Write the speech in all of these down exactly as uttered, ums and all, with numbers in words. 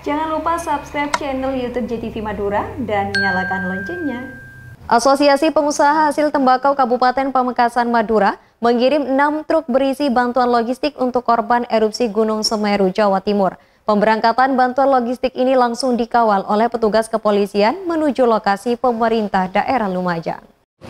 Jangan lupa subscribe channel YouTube J T V Madura dan nyalakan loncengnya. Asosiasi Pengusaha Hasil Tembakau Kabupaten Pamekasan Madura mengirim enam truk berisi bantuan logistik untuk korban erupsi Gunung Semeru, Jawa Timur. Pemberangkatan bantuan logistik ini langsung dikawal oleh petugas kepolisian menuju lokasi pemerintah daerah Lumajang.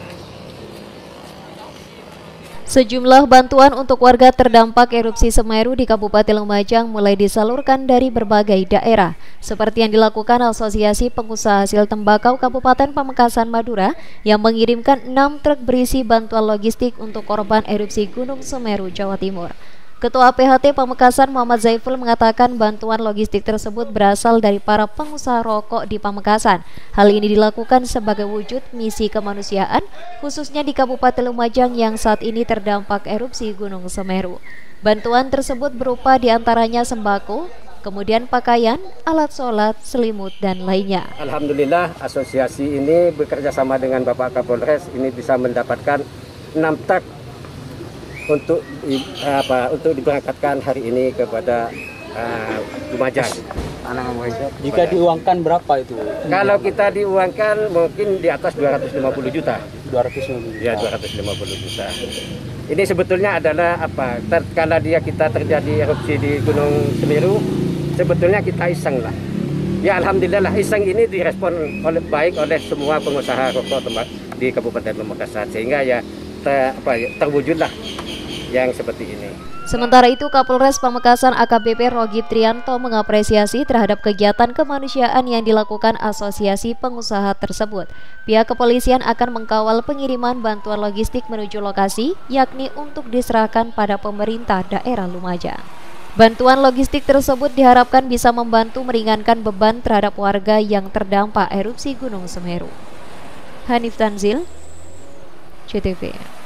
Sejumlah bantuan untuk warga terdampak erupsi Semeru di Kabupaten Lumajang mulai disalurkan dari berbagai daerah, seperti yang dilakukan Asosiasi Pengusaha Hasil Tembakau Kabupaten Pamekasan Madura yang mengirimkan enam truk berisi bantuan logistik untuk korban erupsi Gunung Semeru, Jawa Timur. Ketua P H T Pamekasan Muhammad Zaiful mengatakan bantuan logistik tersebut berasal dari para pengusaha rokok di Pamekasan. Hal ini dilakukan sebagai wujud misi kemanusiaan, khususnya di Kabupaten Lumajang yang saat ini terdampak erupsi Gunung Semeru. Bantuan tersebut berupa diantaranya sembako, kemudian pakaian, alat sholat, selimut, dan lainnya. Alhamdulillah asosiasi ini bekerja sama dengan Bapak Kapolres ini bisa mendapatkan enam truk untuk apa untuk diberangkatkan hari ini kepada uh, Lumajang. Jika diuangkan berapa itu? Kalau kita diuangkan mungkin di atas dua ratus lima puluh juta. dua ratus lima puluh juta. Ya, dua ratus lima puluh juta. Ini sebetulnya adalah apa? Terkala dia kita terjadi erupsi di Gunung Semeru, sebetulnya kita iseng lah. Ya alhamdulillah lah, iseng ini direspon oleh baik oleh semua pengusaha rokok tembak di Kabupaten Pamekasan, sehingga ya ter, apa, terwujudlah yang seperti ini. Sementara itu, Kapolres Pamekasan A K B P Rogib Trianto mengapresiasi terhadap kegiatan kemanusiaan yang dilakukan asosiasi pengusaha tersebut. Pihak kepolisian akan mengkawal pengiriman bantuan logistik menuju lokasi, yakni untuk diserahkan pada pemerintah daerah Lumajang. Bantuan logistik tersebut diharapkan bisa membantu meringankan beban terhadap warga yang terdampak erupsi Gunung Semeru. Hanif Tanzil, J T V.